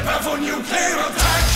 Prepare for nuclear attack.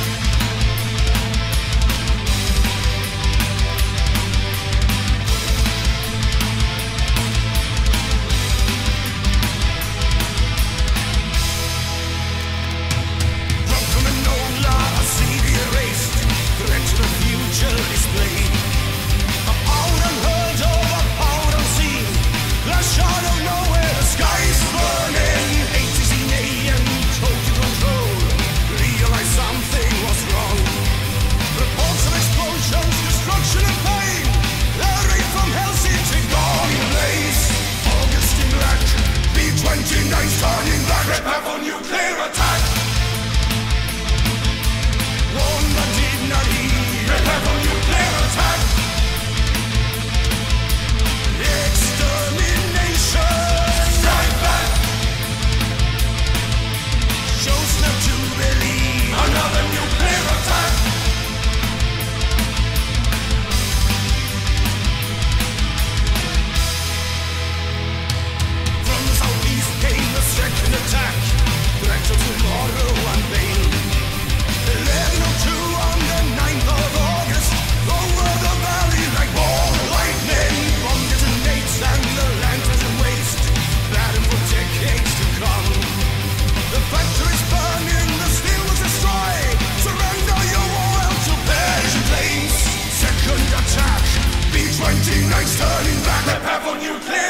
Displayed. A power unheard of, a power unseen. Flash out of nowhere, the sky is burning. Hate is in alien, total control. Realize something was wrong. Reports of explosions, destruction and pain. The rain from hell seems to gone in blaze. August in black, B-29 turning back. Prepare for nuclear attack. One that did not heed. Prepare for nuclear attack. Extermination. Strike back. Shows not to believe. Another nuclear attack. From the southeast came the second attack. Threat of tomorrow unveiled. 11:02 on the 9th of August. Over the valley like ball of lightning. Bomb detonates and the land turns waste. Battle for decades to come. The factory's burning, the steel was destroyed. Surrender your war to perish in flames. Second attack. B-29's turning back. Prepare for nuclear